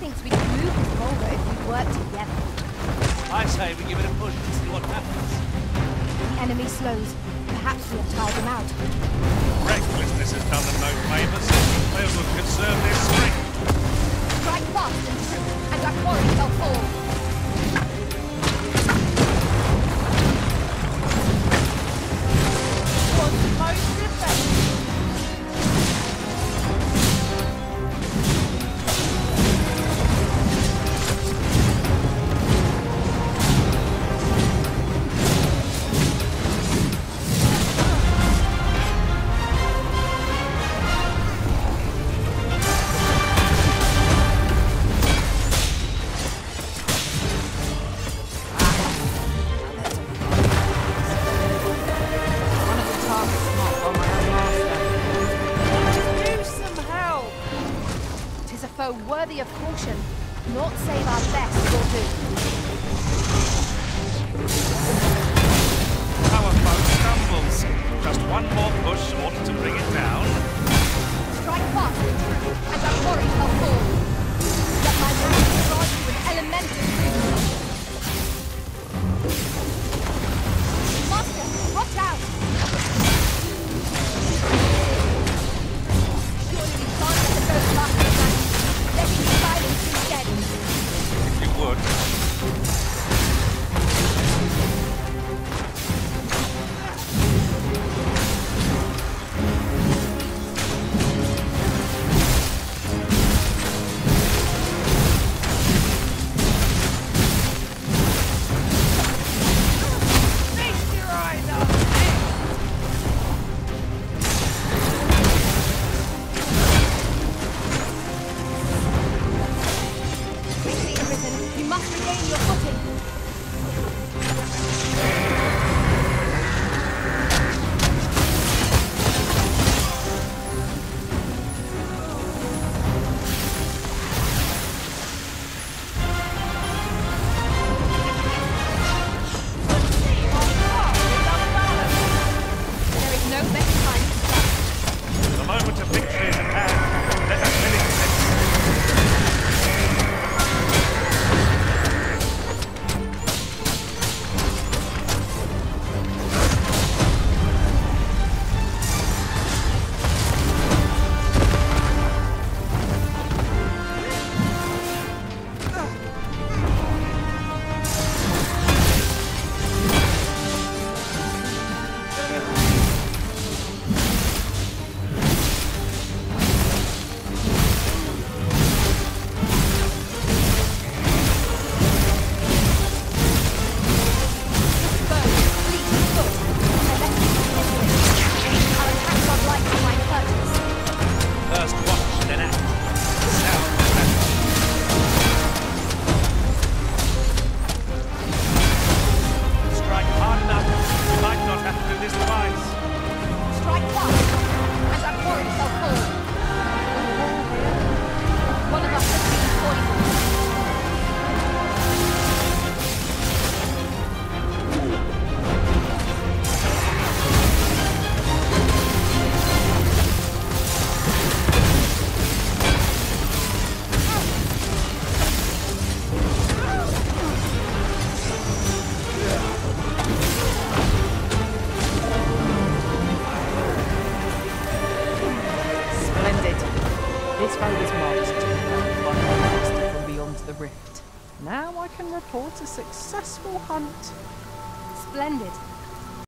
thinks we can move this boulder if we work together. I say we give it a push and see what happens. The enemy slows. Perhaps we have tired him out. Recklessness has done them no favours. They will conserve their strength. Strike fast and true, and our quarry shall fall. Was most effective. Worthy of caution. Not save our best will do. Our foe stumbles. Just one more push ought to bring it down. Strike fast and true, and our quarry shall fall. Let my magic grant you an elemental freedom. Master, watch out! Surely we can't let the ghost pass the magic. Let me be silent instead. If you would. Feast your eyes on you must regain your footing. There is no better time to start. The moment of victory is at hand. Let us finish this. First watch, then act. Sound the battle. Strike hard enough. You might not have to do this twice. Strike fast, and our quarry shall fall. One of us has been poisoned. This foe is marched to the ground by my master from beyond the rift. Now I can report a successful hunt. Splendid.